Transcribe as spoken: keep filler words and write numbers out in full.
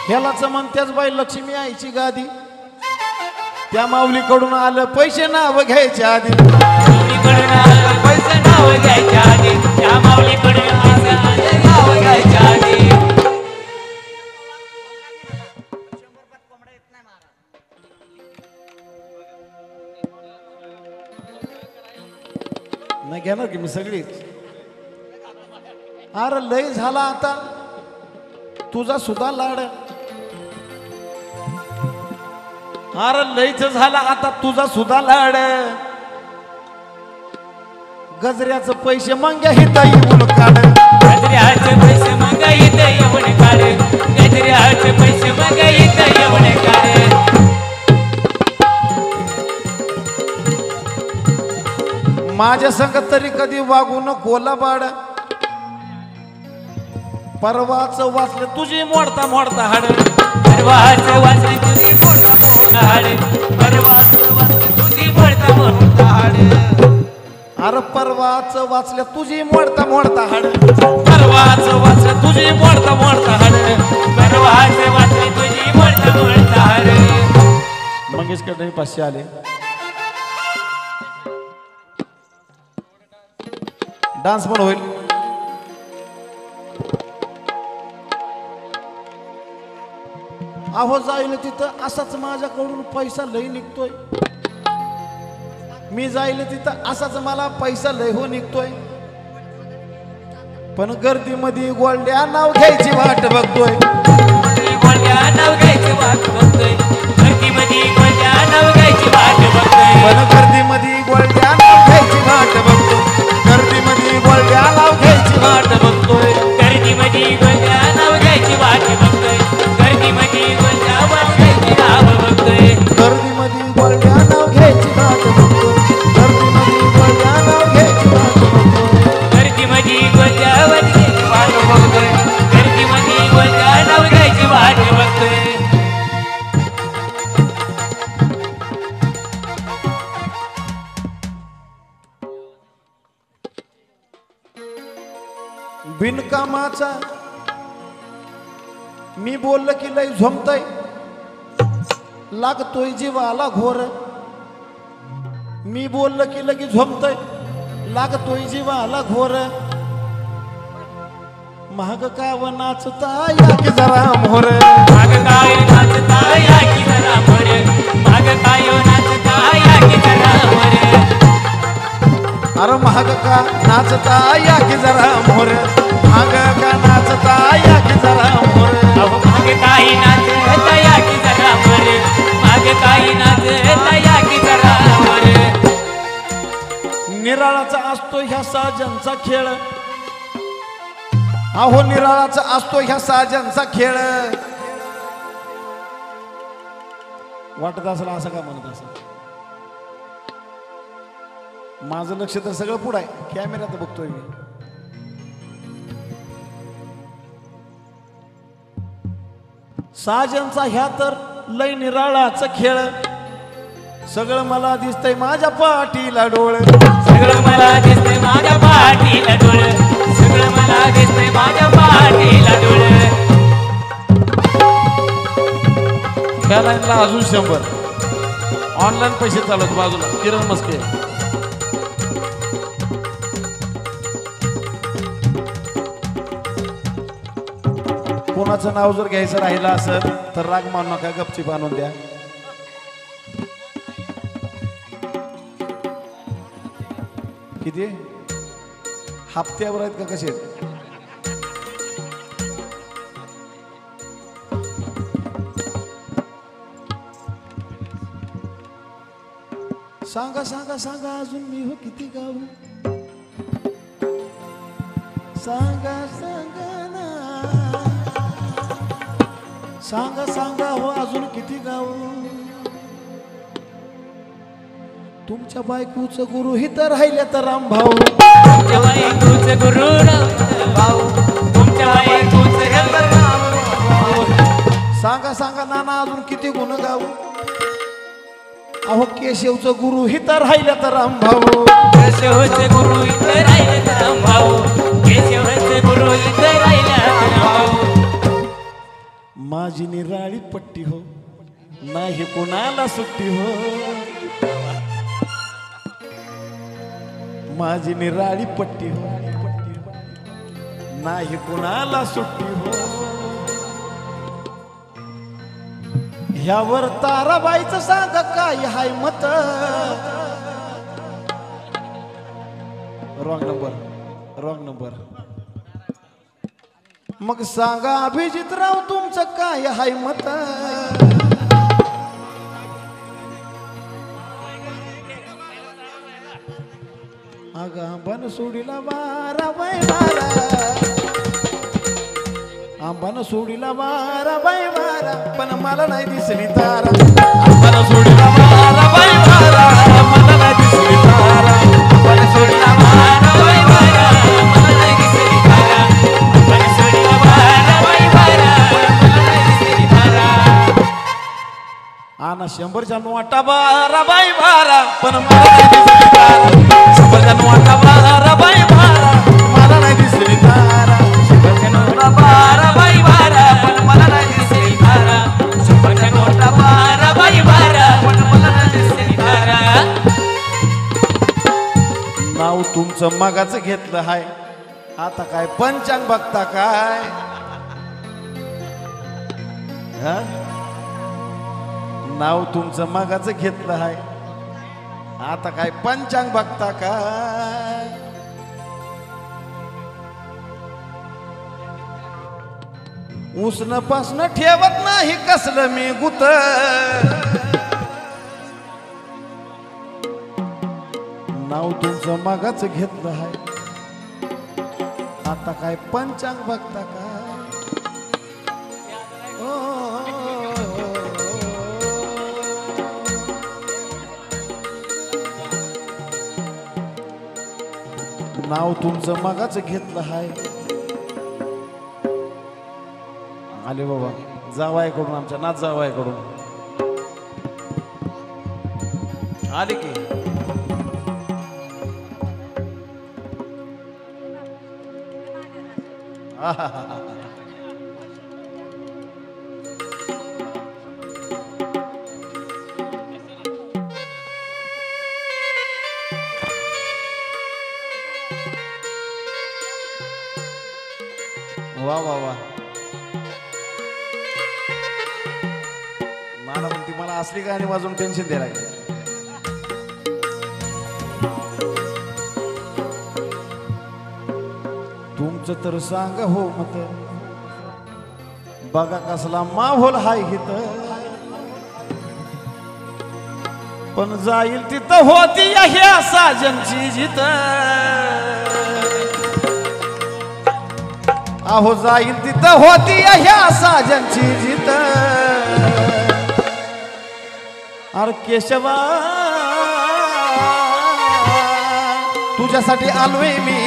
ह्यालाच म्हणत्याच बाई लक्ष्मी आईची गादी त्या माऊलीकडून आलं पैसे नाव घ्यायच्या आधी माऊलीकडून आलं पैसे नाव घ्यायच्या आधी त्या माऊलीकडून आलं नाव घ्यायच्या आधी नाही घेणार की मी सगळीच अरे लय झाला आता तुझा सुद्धा लाड अरे लयच झाला आता तुझा सुद्धा लाड गजऱ्याचं पैसे मांग्या हिता येऊन काढ गजऱ्याचे पैसे मागा इथं येऊन काढ गजऱ्याचे पैसे मागा इथं येऊन काढ माझ्या संग तरी कधी वागू नको लबाड परवाच वाचले तुझी मोडता मोडता हाड परवाचं वाचली तुझी मोठा मोठा हाड परवाचं वाचली तुझी मोठा मोठा हाड अरे परवाच वाचल्या तुझी मोडता मोडता हाड परवाच वाचली तुझी मोठा मोठा हाड परवाचं वाचली तुझी मोठा मोठा हाड मंगेशकडे पाचशे आले डान्स पण होईल अहो जाईल तिथं असाच माझ्याकडून पैसा लय निघतोय मी जाईल तिथं असाच मला पैसा लय हो निघतोय पण गर्दीमध्ये गोल्ड्या नाव घ्यायची वाट बघतोय गोल्ड्या नाव घ्यायची वाट बघतोय गर्दीमध्ये गोल्ड्या नाव घ्यायची वाट बघतोय पण गर्दीमध्ये गोल्ड्या नाव घ्यायची वाट बघतोय गर्दीमध्ये गोल्ड्या नाव घ्यायची वाट बघतोय गर्दीमध्ये गोल्ड्या नाव घ्यायची वाट बघतोय गर्दीमध्ये गोल्ड्या नाव घ्यायची नाव बघतोय गर्दीमध्ये गोल्ड्या नाव घ्यायची वाट बघतोय गर्दीमध्ये गोल्ड्या नाव घ्यायची वाट बघतोय गर्दीमध्ये गोल्ड्या नाव घ्यायची वाट बघतोय गर्दीमध्ये गोल्ड्या नाव घ्यायची वाट बघतोय बिनकामाचा मी बोललं की लय झोमतय लागतोय जीवाला घोर मी बोललं की लगी झोमतय लागतोय जीवाला घोर महाग काव नाचता या की जरा मोर माग काय नाचता या की जरा मोर माग काय नाचता या की जरा मोर अरे महाग का नाचता या की जरा मोर महाग का नाचता या की जरा मोर अहो माग काही नाचता या की जरा मोर माग काही नाचता या की जरा मोर निराळाचा असतो ह्या साजनचा खेळ अहो निराळाचा असतो ह्या साजनचा खेळ वाटत असेल असं का म्हणत असेल माझं लक्ष तर सगळं पुढं आहे कॅमेऱ्यात बघतोय मी साजनचा ह्या तर लय निराळाचा खेळ सगळं मला दिसतंय माझ्या पाठीला डोळ सगळं मला दिसतंय माझ्या पाठीला डोळ सगळं मला दिसतंय माझ्या पाठीला डोळ ह्या लाईनला अजून शंभर ऑनलाईन पैसे चालवत बाजूला किरण मस्के कोणाचं नाव जर घ्यायचं राहिलं असेल तर राग मानू नका गपचीप आणून द्या किती हप्त्यावर आहेत का कसे सांगा सांगा सांगा अजून मी हो किती गाव सांगा सांगा ना सांगा सांगा हो अजून किती गाव तुमच्या बायकोचं गुरु ही तर राहिले तर राम भाऊ तुमच्या बायकोचं गुरु भाऊ तुमच्या बायकोचं राम भाऊ सांगा सांगा नाना अजून किती गुण गाऊ अहो केशवचं गुरु ही तर राहिले तर राम भाऊ केशवचे गुरु इथे राहिले तर राम भाऊ केशवचे गुरु इथे राहिले तर राम भाऊ माझी निराळी पट्टी हो नाही कोणाला सुट्टी हो माझी निराळी पट्टी हो नाही कोणाला सुट्टी हो ह्यावर ताराबाईचं सांग काय हाय मत रॉंग नंबर रॉंग नंबर मग सांगा अभिजितराव तुमचं काय हाय मत अगा बन सोडीला बारा बाय बारा आंबान सोडीला बारा बाय बारा पण मला नाही दिसली तारा आंबान सोडीला बारा बाय बारा मला नाही दिसली तारा आंबान सोडीला बारा बाय बारा मला नाही दिसली तारा आंबान सोडीला बारा बाय बारा मला नाही दिसली तारा आना शंभरच्या नोटा बारा बाय बारा पण मला नाही दिसली तारा शंभरच्या नोटा बारा बाय बारा मला नाही दिसली तारा शंभरच्या नोटा बारा बाय बारा पण मला नाही दिसली तारा शंभरच्या नोटा बारा बाय बारा पण मला नाही दिसली तारा नाव तुमचं मगाच घेतलं हाय आता काय पंचांग बघता काय हा नाव तुमचं मगाच घेतलं हाय आता काय पंचांग बघता काय उसनं पासनं ठेवत नाही कसलं मी गुत नाव तुमचं मगाच घेतलं हाय आता काय पंचांग बघता काय नाव तुमचं मगाच घेतलं हाय आले बाबा जावायकडून आमच्या नाच जावायकडून आले की वा वा वा मला म्हणती मला असली गाणी वाजून टेन्शन द्यायला लागले तुमचं तर सांग हो मत बघा कसला माहोल हाय हित पण जाईल तिथं होती ह्या साजनची जित अहो जाईल तिथं होती ह्या साजनची जित अरे केशवा तुझ्यासाठी आलोय मी